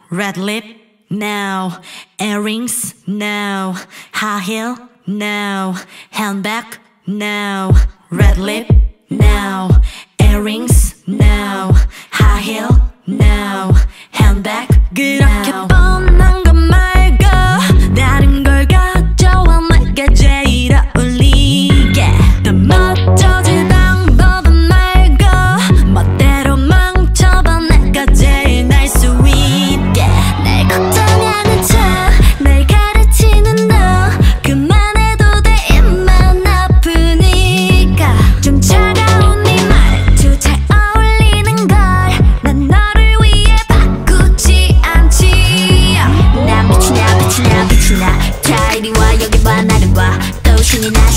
red lip, no. Earrings, no. High heel, no. Handbag, no. Red lip, no. Earrings, no. High heel, no. Handbag, 그렇게 no. 뻔한 것 말고 다른 걸 가져와 내가 제일 어울리게. 더 멋져질 방법은 말고 멋대로 망쳐봐 내가 제일 날 수 있게. 날 걱정하는 척 날 가르치는 너 그만해도 돼 입만 아프니까. 좀 차가운 네 말투 잘 어울리는 걸 난 너를 위해 바꾸지 않지. 난 빛이 나 자 이리 와 여기 봐 나를 봐. 또 신이 나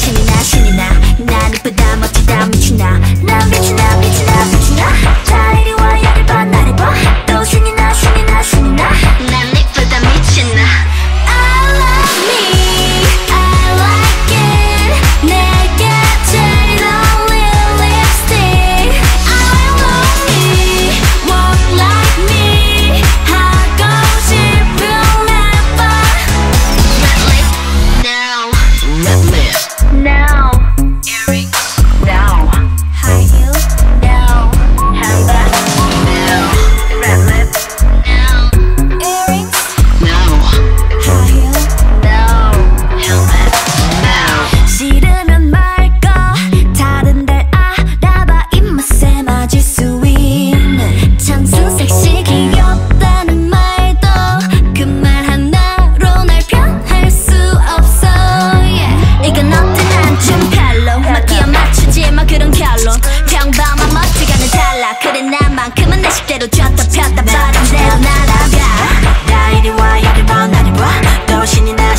난 이쁘다 멋지다 미치나. 난 빛이 나 자 이리 와 여기 봐 나를 봐. 또 신이 나 난 이쁘다 미치나. I love me, I like it. 내게 제일 어울리는 lipstick. I love me, walk like me. 하고 싶은 래퍼. Red lip, now. Red lip, Now. earrings, Now. High heel. Now. Handbag. now, Red lip. now, Earrings. now, High heel. Now. helmet, now. 싫으면 말까. 다른 데 알아봐 입맛에 맞을 수 있는 청순 섹시 귀엽다는 말도 그 말 하나로 날 변할 수 없어. Yeah. 이건 어떤 좀 별로 막 끼어 맞추지 마 그런 결론. 평범한 멋지가는 달라. 그래 나만큼은 내 식대로 쥐었다 폈다 바람대로 날아가. 나 이리 와 여기 봐 나를 봐. 또 신이 나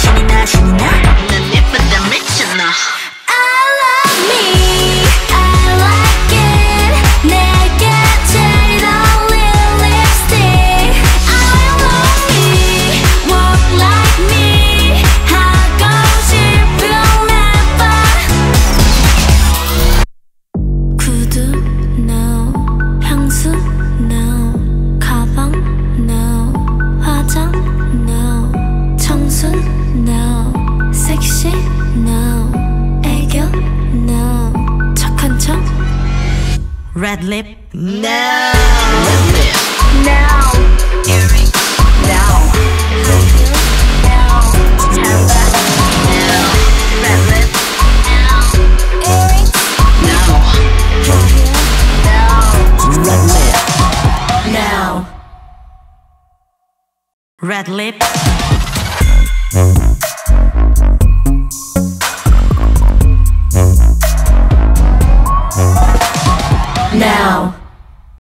난 예쁘다 미쳤나. I love me, I like it. 내게 제일 어울리는 lipstick. I love me, walk like me. 하고 싶은 래퍼. 구두 no, 향수 no, 가방 no, 화장 no, 청순 no, 섹시 no, 애교 no, 착한 척 Red lip, no. Red lip, now, earrings, now, high heel now, handbag now, red lip now, earrings now, high heel now, red lip. now. Red lip,